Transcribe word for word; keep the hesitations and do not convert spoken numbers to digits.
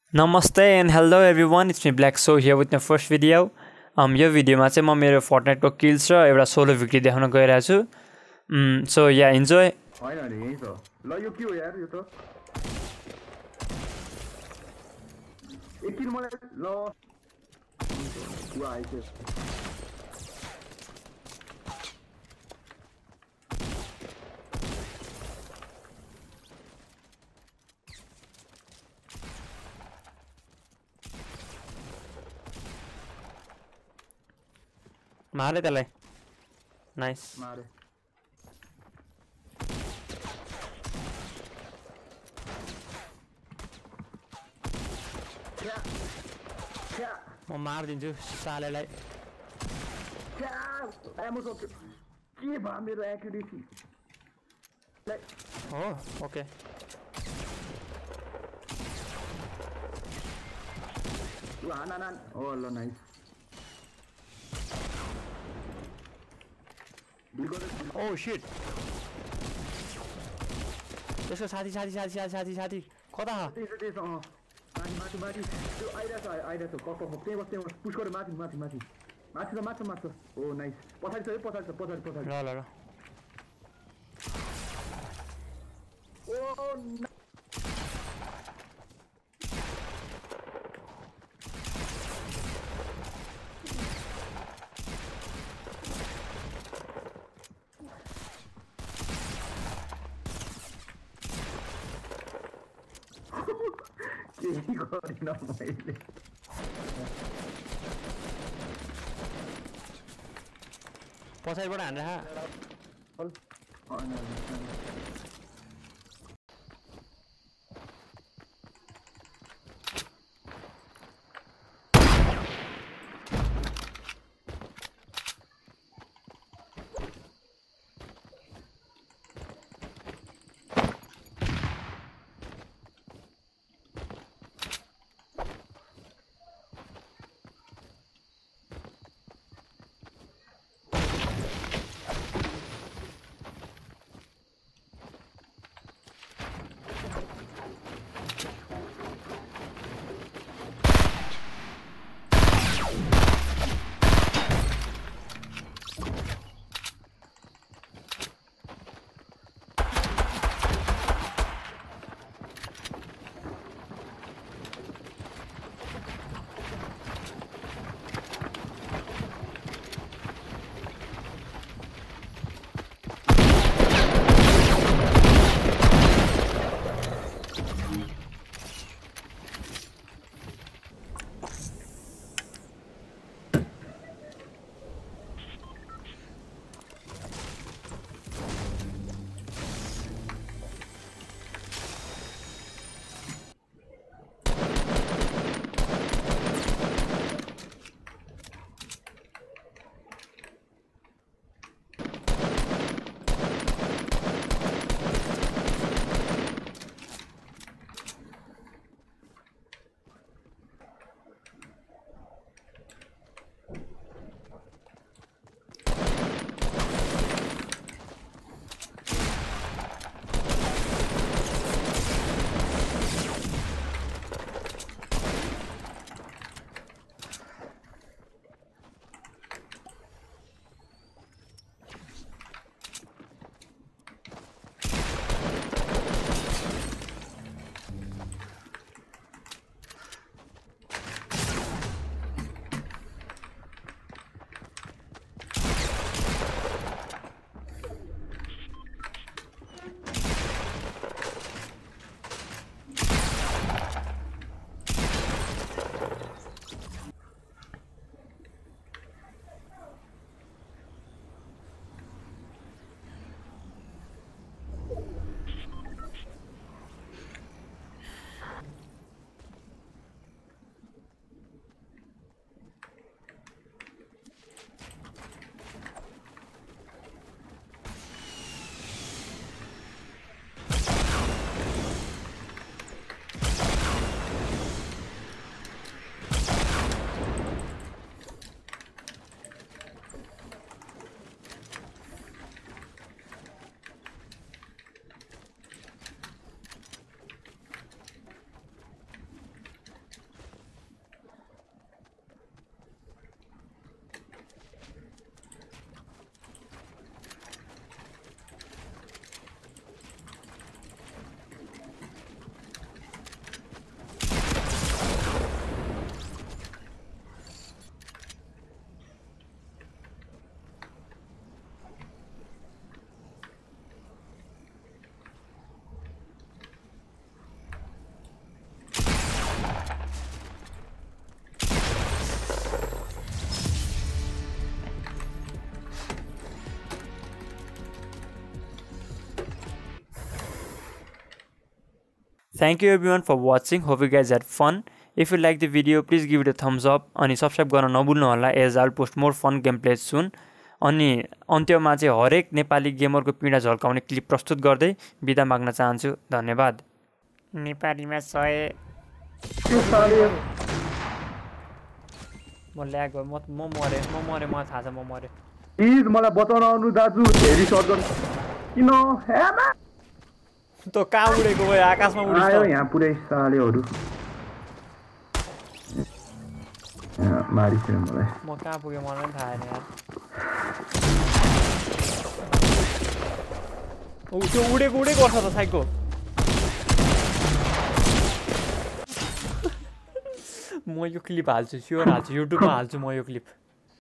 Namaste and hello everyone, it's me Blacksoul here with my first video. Um, यो भिडियोमा चाहिँ म मेरो Fortnite को kills र एउटा solo victory देखाउन गइरहेको छु. Um, so yeah, enjoy. हैन नि यही त ल यो के हो यार यो त एकछिन मलाई ल वा आइछ मारे त्यसलाई. Nice. मारे क्या क्या म मार्दिन्छु सालेलाई. क्या एमो सक्यो के भयो मेरो एक्युरेसी हो ओके. ल हाना ना ओ ल नाइस Oh shit. त्यसको साथी साथी साथी साथी साथी साथी कता हो? त्यसो त्यसो अँ माथि माथि माथि त्यो आइरहेछ आइरहेछ कप कप त्यही बस त्यही बस पुस गरेर माथि माथि माथि माथि त माथि माथि ओ नाइस पछाडि छ है पछाडि छ पछाडि पछाडि ल ल ल. ओ न- केही गरिनँ मैले पछाडिबाट हानेर Thank you everyone for watching. Hope you guys had fun. If you like the video, please give it a thumbs up and subscribe गर्न नभुल्नु होला as I'll post more fun gameplays soon. अनि अन्त्यमा चाहिँ हरेक नेपाली गेमरको पीडा झल्काउने क्लिप प्रस्तुत गर्दै बिदा माग्न चाहन्छु धन्यवाद नेपालीमा सय म ल्याग म म मरे म मरे म थाहा छ म मरे प्लिज मलाई बचाउन आउनु दाजु हेरी सर्जन किन हेमा त कहाँ उडेको भयो आकाशमा उडिस आयो यहाँ पुरै सालेहरु मारिछ मलाई म कहाँ पुगे मलाई थाहा छैन यार ओ त्यो उडेको उडेको गर्छ त साइको म यो क्लिप हाल्छु स्योर हाल्छु युट्युबमा हाल्छु म यो क्लिप